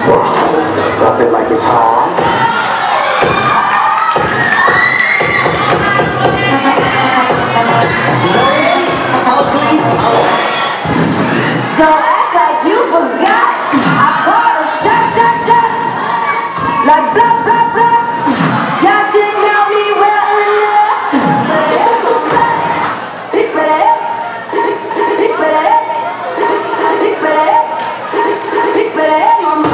Drop it like it's hard. Don't act like you forgot. I called a shot. Like blah, blah, blah. Y'all should know me well enough. Big better up. Big better up. Big better up. Big better up, mama.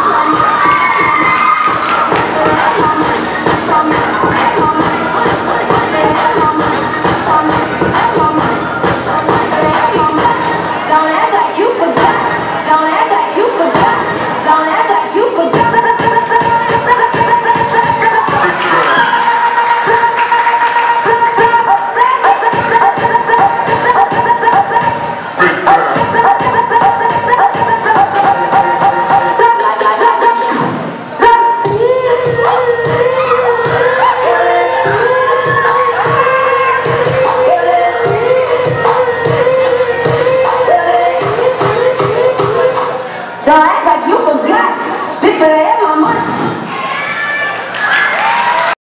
Don't act like you forgot. Don't act like you forgot. Don't act like you forgot. Don't act like you forgot. Big better have my money.